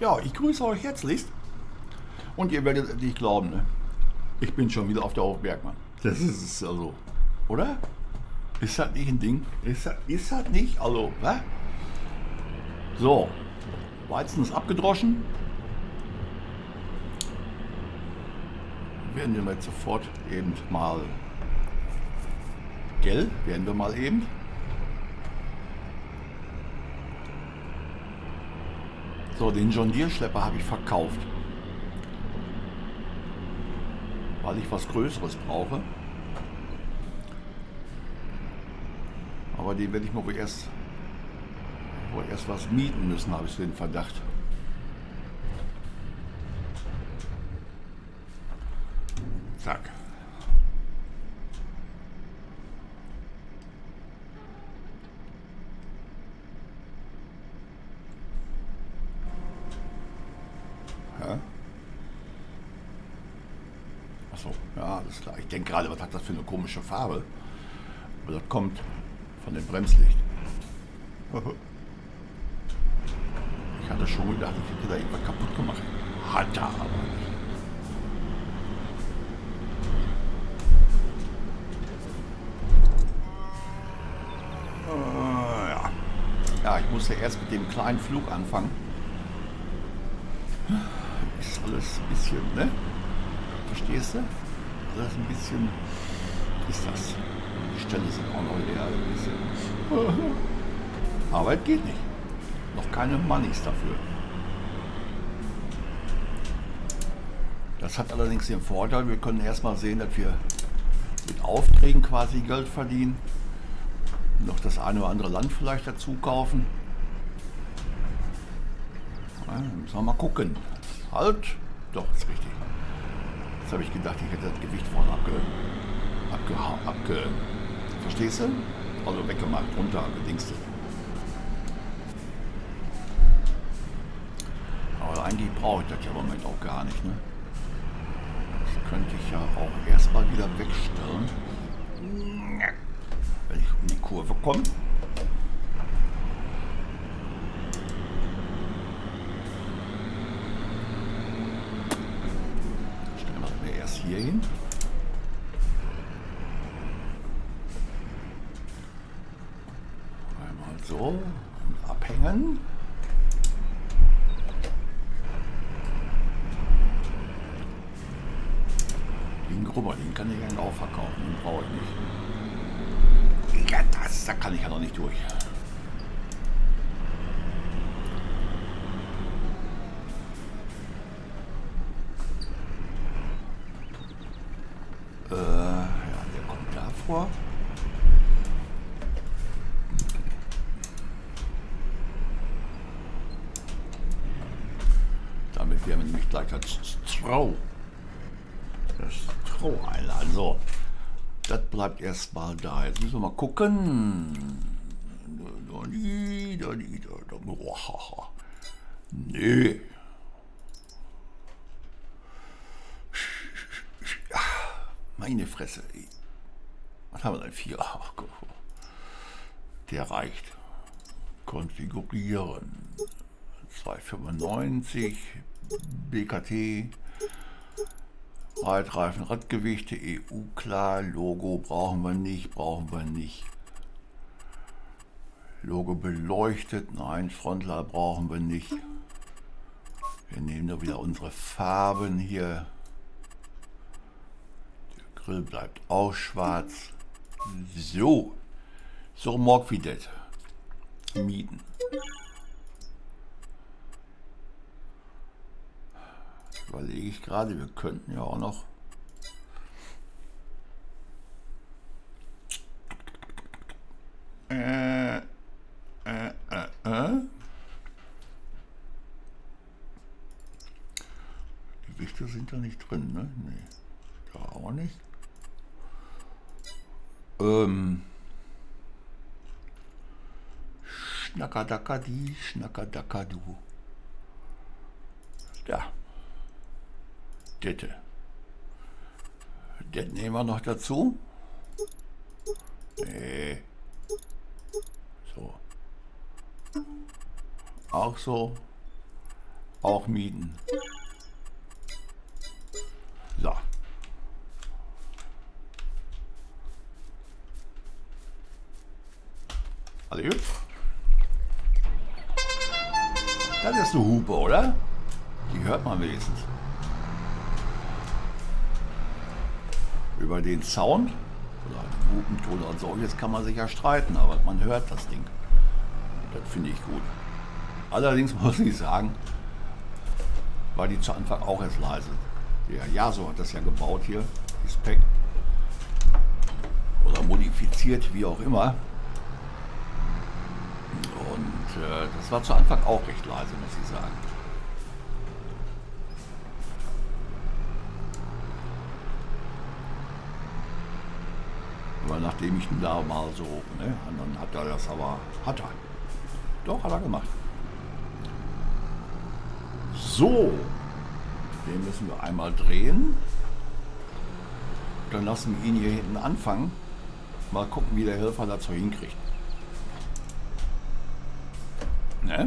Ja, ich grüße euch herzlichst und ihr werdet es nicht glauben, ne? Ich bin schon wieder auf der Bergmann. Das ist es also, oder? Ist das nicht ein Ding? Ist das nicht? Also, was? So, Weizen ist abgedroschen. Werden wir jetzt sofort eben mal, gell? Werden wir mal eben. So, den John Deere Schlepper habe ich verkauft, weil ich was Größeres brauche. Aber den werde ich mir wohl erst was mieten müssen, habe ich so den Verdacht. Zack. Ja. Achso, ja, alles klar. Ich denke gerade, was hat das für eine komische Farbe? Aber das kommt von dem Bremslicht. Ich hatte schon gedacht, ich hätte da irgendwas kaputt gemacht. Hat er aber nicht. Ja. Ja, ich musste erst mit dem kleinen Flug anfangen. Ist alles ein bisschen, ne? Verstehst du? Alles ein bisschen ist das. Die Stelle sind auch noch leer. Ein bisschen. Aber es geht nicht. Noch keine Moneys dafür. Das hat allerdings den Vorteil, wir können erstmal sehen, dass wir mit Aufträgen quasi Geld verdienen. Noch das eine oder andere Land vielleicht dazu kaufen. Ja, müssen wir mal gucken. Halt! Doch, ist richtig. Jetzt habe ich gedacht, ich hätte das Gewicht vorne verstehst du? Also weggemacht, runter, gedingstet. Aber eigentlich brauche ich das ja im Moment auch gar nicht, ne? Das könnte ich ja auch erstmal wieder wegstellen, wenn ich um die Kurve komme. Stellen wir es mir erst hier hin. Einmal so und abhängen. Den Grubber, den kann ich ja auch verkaufen, den brauche ich nicht. Ja, da kann ich ja noch nicht durch. Ja, der kommt da vor. Damit werden wir nämlich gleich das Stroh einladen. So, das bleibt erstmal da. Jetzt müssen wir mal gucken. Nee. Meine Fresse. Was haben wir denn? 4? Der reicht. Konfigurieren. 295 BKT. Breitreifen, Radgewichte, EU klar, Logo brauchen wir nicht. Logo beleuchtet, nein, Frontlader brauchen wir nicht. Wir nehmen nur wieder unsere Farben hier. Der Grill bleibt auch schwarz. So mag wie das. Mieten. Überlege ich gerade, wir könnten ja auch noch die Gewichte sind da nicht drin, ne? Nee, da auch nicht. Schnackadackadi, Schnackadackadu. Ja. Das nehmen wir noch dazu. Nee. So. Auch so. auch mieten. So. Alle gut? Das ist eine Hupe, oder? Die hört man wenigstens. Über den Sound oder den Hupenton und so, jetzt kann man sich ja streiten, aber man hört das Ding. Das finde ich gut. Allerdings muss ich sagen, war die zu Anfang auch erst leise. Der Yaso hat das ja gebaut hier, die Spec. Oder modifiziert, wie auch immer. Und das war zu Anfang auch recht leise, muss ich sagen. Aber nachdem ich ihn da mal so, ne, und dann hat er das aber, hat er gemacht. So, den müssen wir einmal drehen. Dann lassen wir ihn hier hinten anfangen. Mal gucken, wie der Helfer dazu hinkriegt. Ne?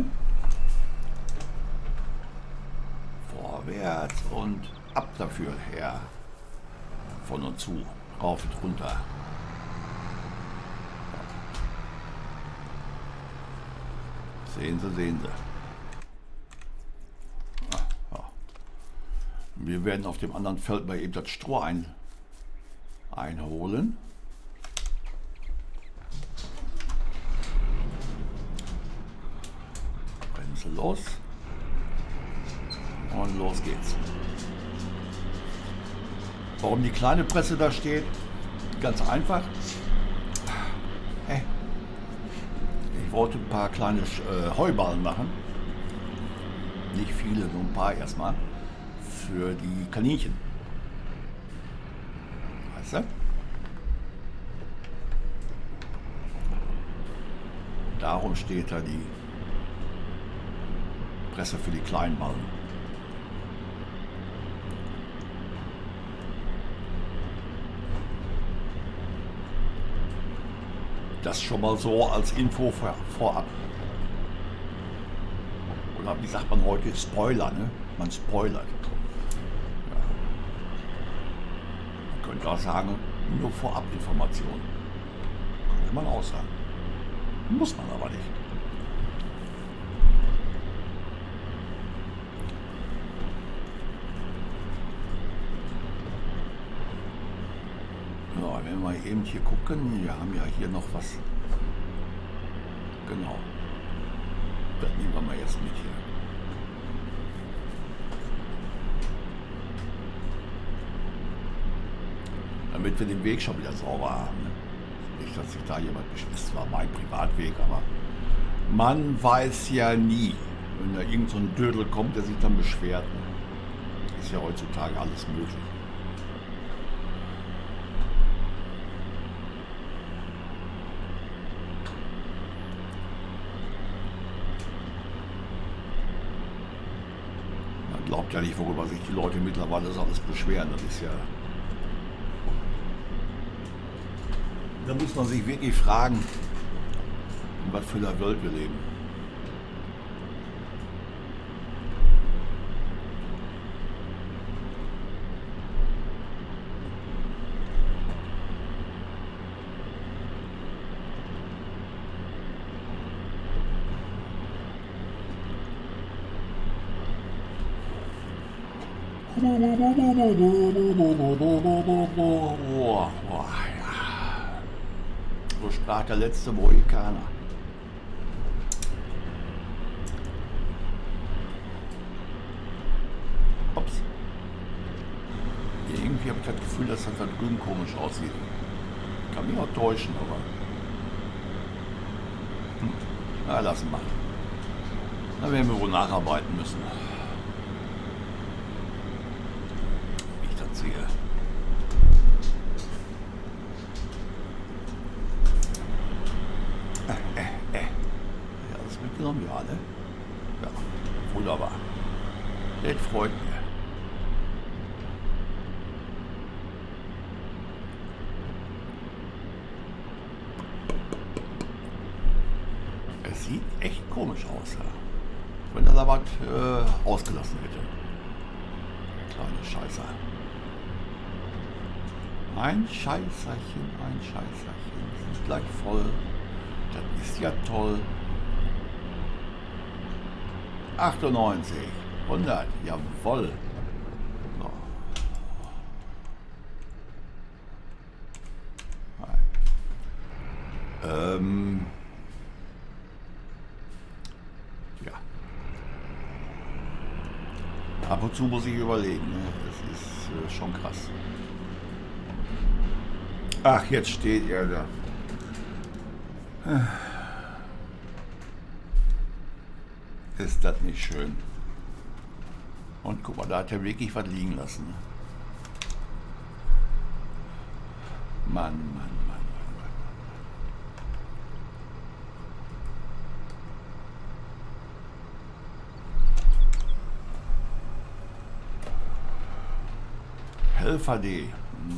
Vorwärts und ab dafür her. Von und zu, rauf und runter. Sehen Sie, sehen Sie. Wir werden auf dem anderen Feld mal eben das Stroh einholen. Bremse los. Und los geht's. Warum die kleine Presse da steht? Ganz einfach. Ich wollte ein paar kleine Heuballen machen. Nicht viele, nur ein paar erstmal. Für die Kaninchen. Weißt du? Darum steht da die Presse für die kleinen Ballen. Das schon mal so als Info vorab. Oder wie sagt man heute? Spoiler, ne? Man spoilert. Ja. Man könnte auch sagen, nur Vorab-Information. Könnte man auch sagen. Muss man aber nicht. Ja, wenn wir mal eben hier gucken, wir haben ja hier noch was. Genau. Das nehmen wir mal jetzt mit hier. Damit wir den Weg schon wieder sauber haben. Nicht, dass sich da jemand beschwert. Das war mein Privatweg, aber man weiß ja nie, wenn da irgend so ein Dödel kommt, der sich dann beschwert. Ist ja heutzutage alles möglich. Man glaubt ja nicht, worüber sich die Leute mittlerweile das alles beschweren. Das ist ja... Da muss man sich wirklich fragen, in was für einer Welt wir leben. So sprach der letzte Mohikaner. Ups. Irgendwie habe ich das Gefühl, dass das da drüben komisch aussieht. Kann mich auch täuschen, aber... Na, lassen wir. Da werden wir wohl nacharbeiten müssen. Wie ich das sehe. Alles mitgenommen? Ja, ne? Ja, wunderbar. Das freut mich. Es sieht echt komisch aus. Ja. wenn er da was ausgelassen hätte. Kleine Scheißer. Ein Scheißerchen, ein Scheißerchen. Die sind gleich voll. Das ist ja toll. 98, 100, jawohl. So. Ja. Ab und zu muss ich überlegen. Ne? Das ist schon krass. Ach, jetzt steht er da. Ist das nicht schön? Und guck mal, da hat er wirklich was liegen lassen. Mann, Mann, Mann, Mann, Mann. Helfer D.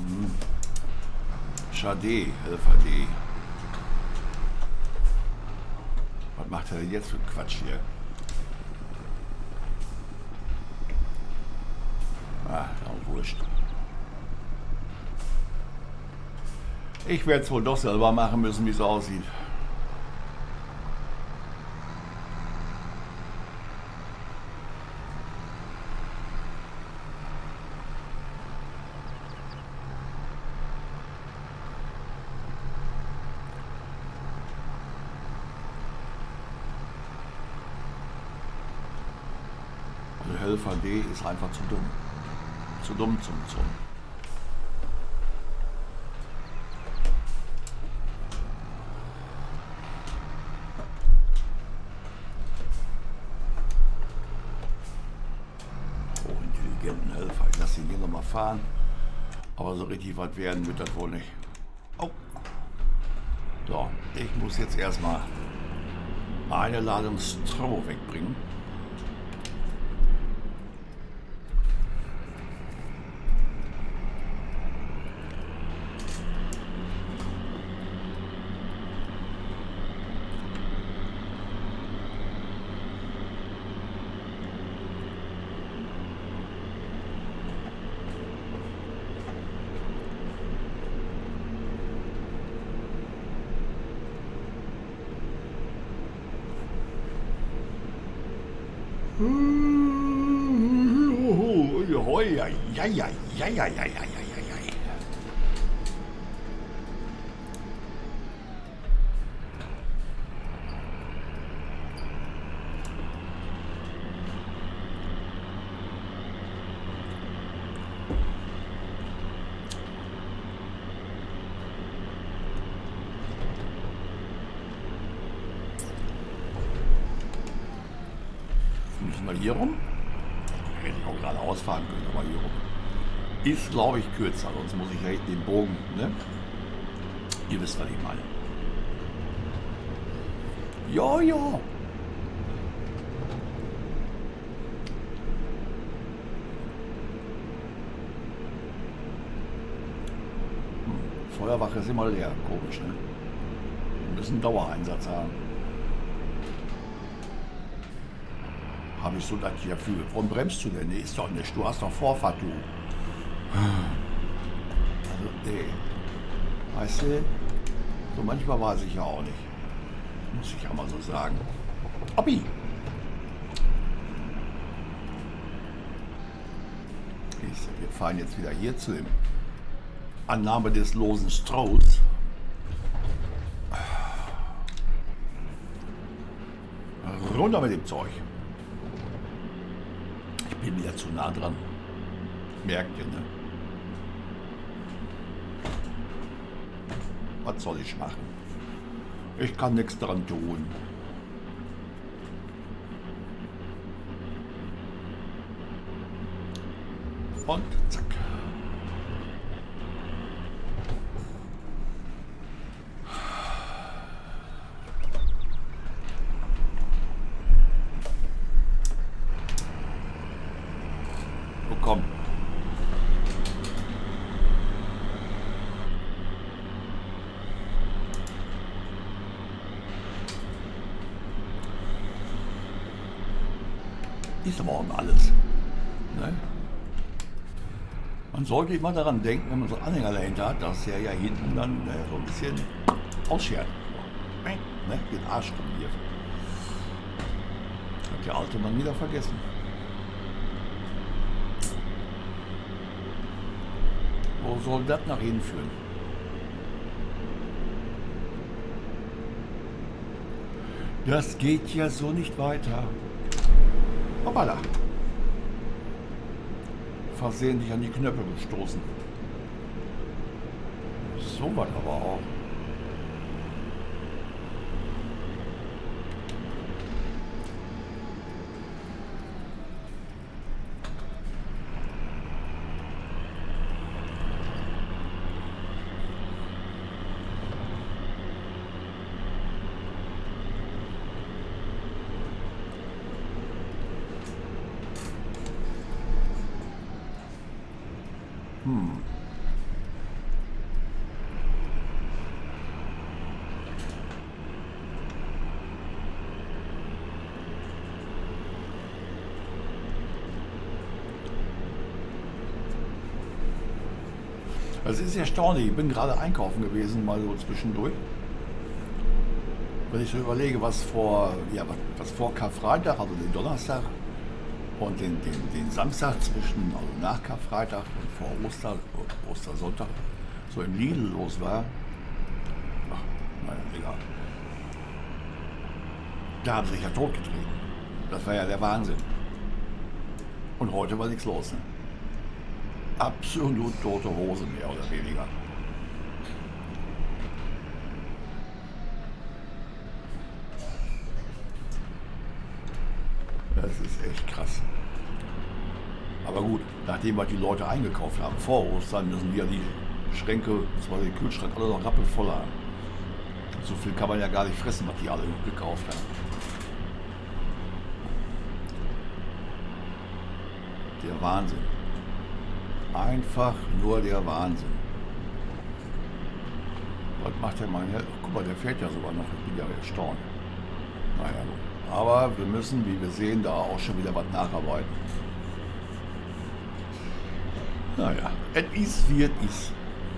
Schade, Helfer D. Was macht er denn jetzt für Quatsch hier? Ah, ja, wurscht. Ich werde es wohl doch selber machen müssen, wie es aussieht. Also Helfer D ist einfach zu dumm. Zu dumm zum Zorn. Oh, intelligenten Helfer. Ich lasse ihn hier nochmal fahren. Aber so richtig was werden wird das wohl nicht. Oh. So, ich muss jetzt erstmal eine Ladung Stroh wegbringen. Ja. Müssen wir hier rum? Hätte ich auch gerade ausfahren können, aber hier rum. Ist, glaube ich, kürzer, sonst muss ich ja hinten den Bogen, ne? Ihr wisst, was ich meine. Ja, ja. Feuerwache ist immer leer, komisch, ne? Wir müssen Dauereinsatz haben. Habe ich so das Gefühl. Warum bremst du denn? Nee, ist doch nicht. Du hast doch Vorfahrt, du. Also, nee. Weißt du, so manchmal weiß ich ja auch nicht. Muss ich ja mal so sagen. Obi! Wir fahren jetzt wieder hier zu dem Annahme des losen Strohs. Runter mit dem Zeug. Ich bin wieder zu nah dran. Merkt ihr, ne? Was soll ich machen? Ich kann nichts daran tun. Und zack. Oh, komm. ist aber auch immer alles. Ne? Man sollte immer daran denken, wenn man so einen Anhänger dahinter hat, dass er ja hinten dann so ein bisschen ausschert. Ne? Den Arsch studiert. Hat der alte Mann wieder vergessen. Wo soll das nach hinten führen? Das geht ja so nicht weiter. Hoppala. Versehentlich an die Knöpfe gestoßen. So was aber auch. Das ist erstaunlich. Ich bin gerade einkaufen gewesen, mal so zwischendurch. Wenn ich so überlege, was vor Karfreitag, also den Donnerstag und den Samstag zwischen, also nach Karfreitag und vor Ostersonntag, so im Lidl los war. Ach, naja, egal. Da haben sie sich ja totgetreten. Das war ja der Wahnsinn. Und heute war nichts los. Ne? Absolut tote Hose, mehr oder weniger. Das ist echt krass. Aber gut, nachdem wir die Leute eingekauft haben, vor Ostern, müssen wir die Schränke, zwar den Kühlschrank, alle noch rappelvoll haben. So viel kann man ja gar nicht fressen, was die alle gekauft haben. Der Wahnsinn. Einfach nur der Wahnsinn. Was macht der mein Held? Guck mal, der fährt ja sogar noch. Ich bin ja erstaunt. Naja, gut. Aber wir müssen, wie wir sehen, da auch schon wieder was nacharbeiten. Naja, es ist, wie es ist.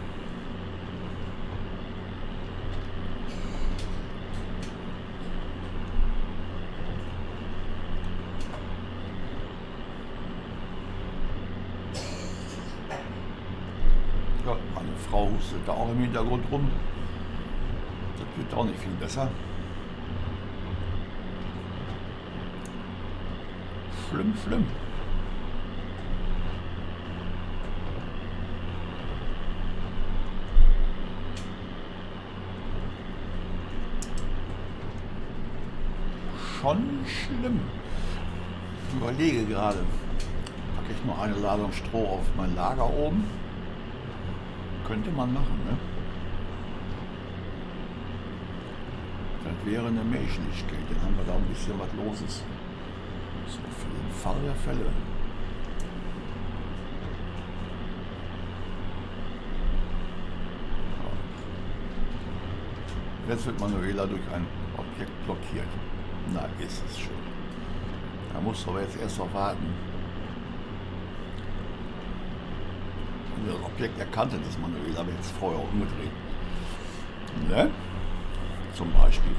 Ja, meine Frau hustet da auch im Hintergrund rum. Das wird auch nicht viel besser. Schlimm, schlimm. Schon schlimm. Ich überlege gerade, packe ich noch eine Ladung Stroh auf mein Lager oben? Könnte man machen, ne? Das wäre eine Mächtigkeit, dann haben wir da ein bisschen was Loses. So, für den Fall der Fälle. Ja. Jetzt wird Manuela durch ein Objekt blockiert. Na, ist es schon. Da muss aber jetzt erst noch warten. Wenn das Objekt erkannt hat, ist Manuela aber jetzt vorher auch umgedreht. Ne? Zum Beispiel.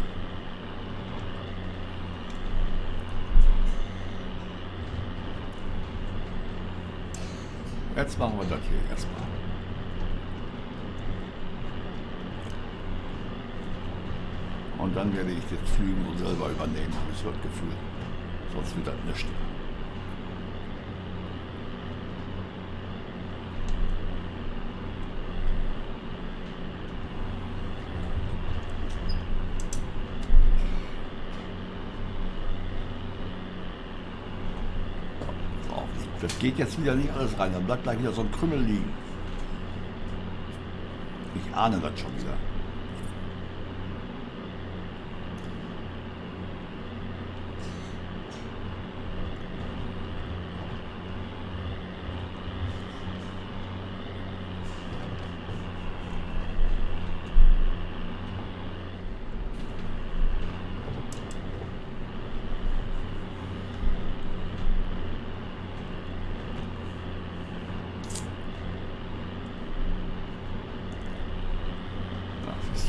Jetzt machen wir das hier erstmal. Und dann werde ich das Flügen so selber übernehmen, habe ich so das Gefühl. Sonst wird das nicht. Das geht jetzt wieder nicht alles rein, dann bleibt gleich wieder so ein Krümmel liegen. Ich ahne das schon wieder.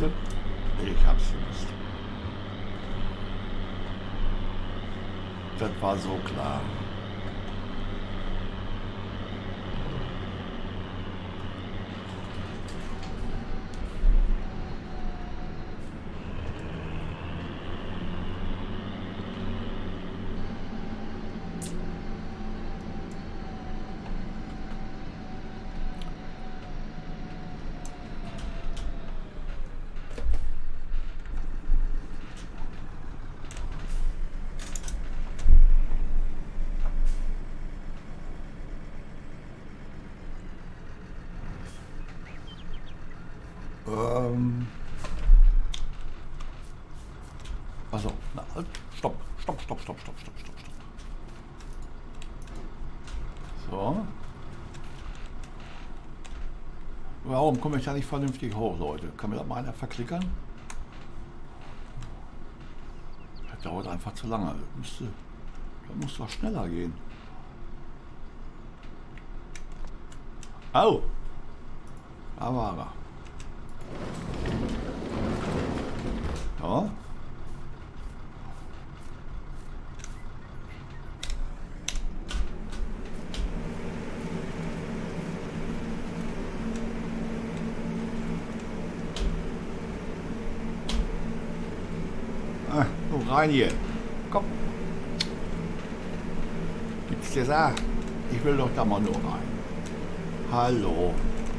Siehst du? Ich hab's gewusst. Das war so klar. Also, na, stopp. So. Warum komme ich da nicht vernünftig hoch, Leute? Kann mir das mal einer verklickern? Das dauert einfach zu lange. Das muss doch schneller gehen. Au! Da war er. Ja. Rein hier. Komm. Gibt's dir da? Ich will doch da mal nur rein. Hallo.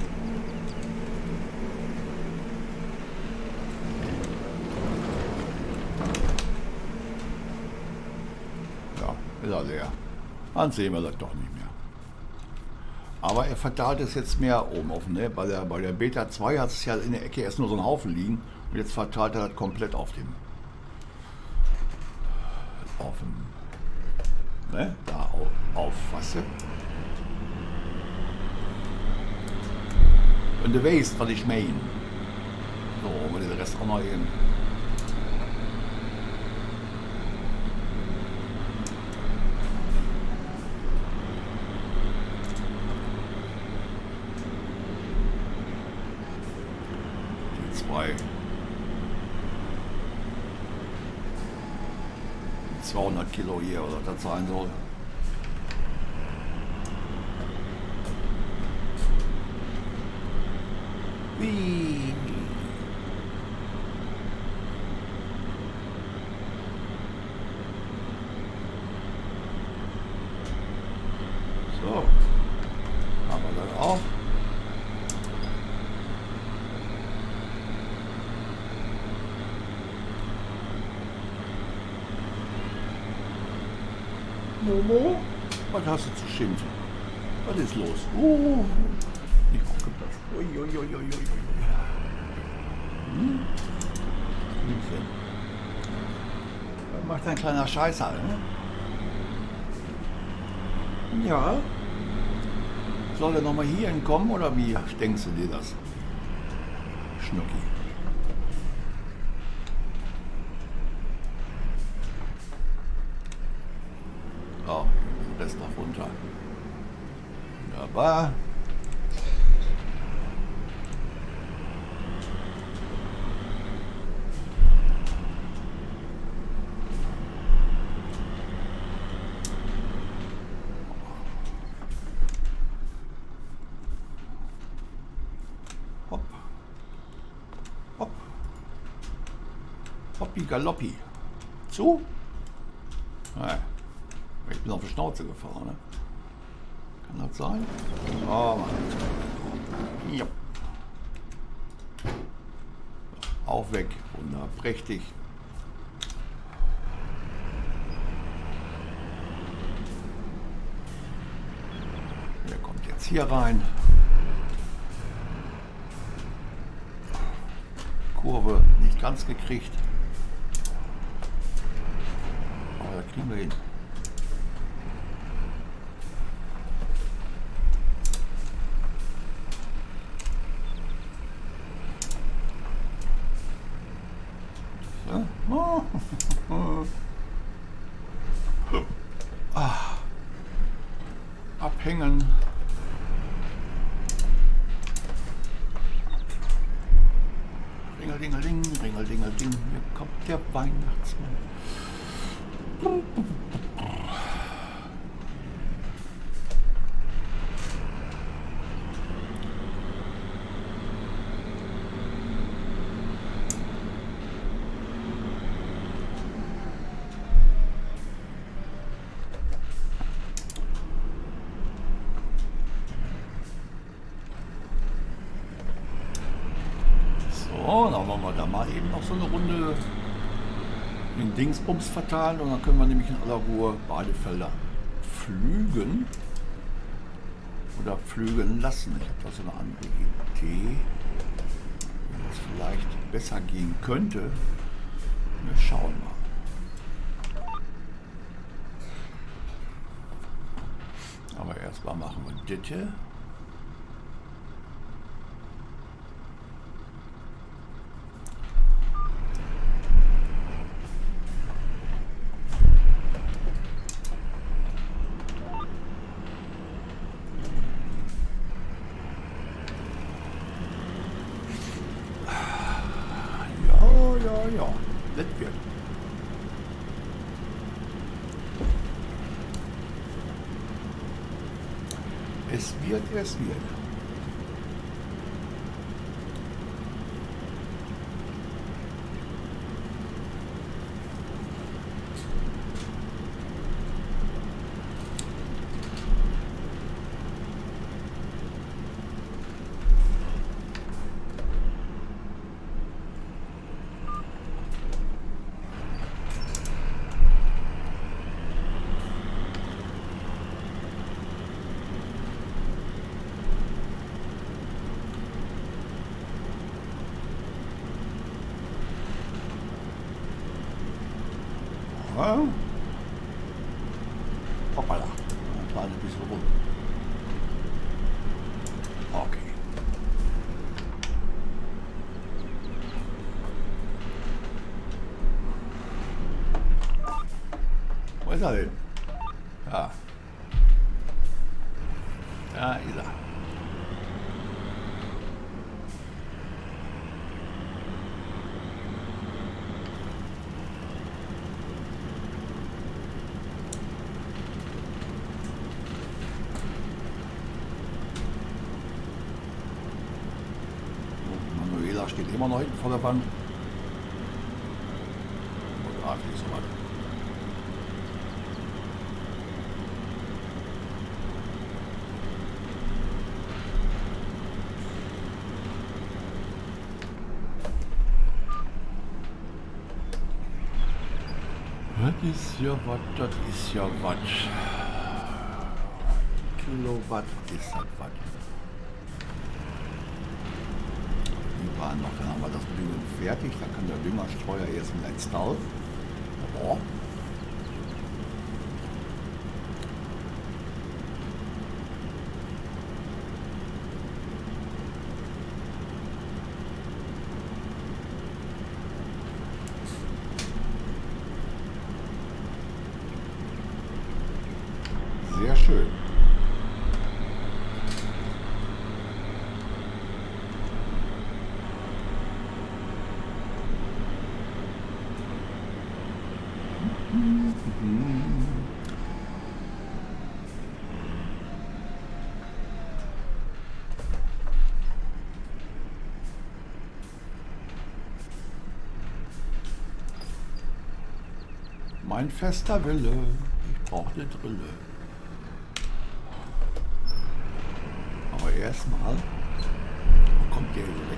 Ja, ist er leer. Dann sehen wir das doch nicht mehr. Aber er verteilt es jetzt mehr oben auf, ne? Bei der Beta 2 hat es ja in der Ecke erst nur so einen Haufen liegen und jetzt verteilt er das komplett auf dem. Ne? Da auffasse. Und du weißt, was ich meine. So, wir den Rest auch noch hin. Die 200 Kilo hier, oder das sein soll. Wie? So. Haben wir das auch. Momo, was hast du zu schimpfen? Was ist los? Nicht aufgepasst. Uiuiuiui. Was macht ein kleiner Scheißer, ne? Ja. Soll er nochmal hier hinkommen oder wie denkst du dir das? Schnucki. Oh, Rest noch runter. Wunderbar. Hopp. Hopp. Hoppi galoppi. Zu? Nein. Ich bin auf die Schnauze gefahren, ne? Kann das sein? Oh Mann. Ja. Auch weg. Wunderbar. Prächtig. Der kommt jetzt hier rein. Kurve nicht ganz gekriegt. Aber da kriegen wir hin. Abhängen. Ringel. der Weihnachtsmann. So, dann wollen wir da mal eben noch so eine Runde den Dingsbums verteilen und dann können wir nämlich in aller Ruhe beide Felder pflügen oder pflügen lassen. Ich habe da so eine andere Idee, wie das vielleicht besser gehen könnte. Wir schauen mal. Aber erstmal machen wir das hier. Ja, das wird. Es wird, es wird. Hoppala. Ein kleines bisschen rum. Okay. Wo ist er denn? Ja. Da ist er. Steht immer noch hinten vor der Wand. Und ach, nicht so weit. Das ist ja was, das ist ja was. Kilowatt ist das was. Noch, dann haben wir das Ding fertig, dann kann der Düngerstreuer erstmal ins Tal. Boah. Sehr schön. Mein fester Wille, ich brauche eine Drille. Aber erstmal, wo kommt der hier weg?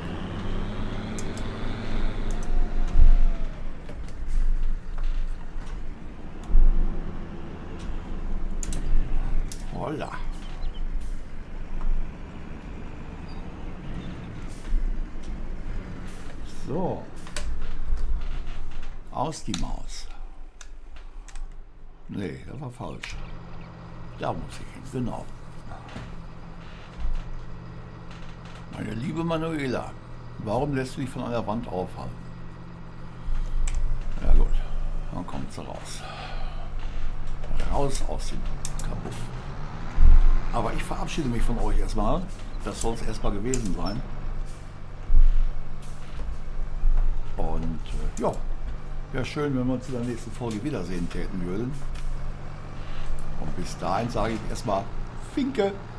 Holla. So. Aus die Maus. Nee, das war falsch. Da muss ich hin, genau. Meine liebe Manuela, warum lässt du dich von einer Wand aufhalten? Ja gut, dann kommt sie raus. Raus aus dem Kabuff. Aber ich verabschiede mich von euch erstmal. Das soll es erstmal gewesen sein. Und ja, Wäre schön, wenn wir uns in der nächsten Folge wiedersehen täten würden. Und bis dahin sage ich erstmal Finke.